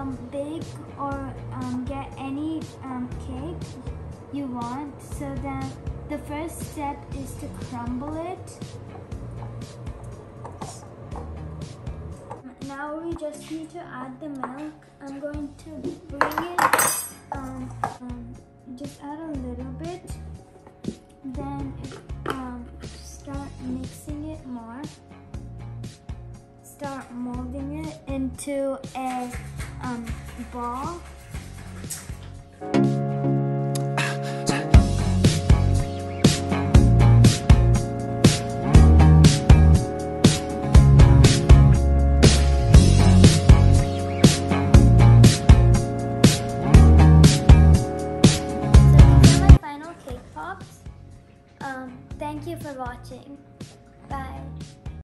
bake or get any cake you want. So then the first step is to crumble it. Now we just need to add the milk. I'm going to bring it, just add a little bit. Then start mixing it more. Start molding it into a ball. Thank you for watching.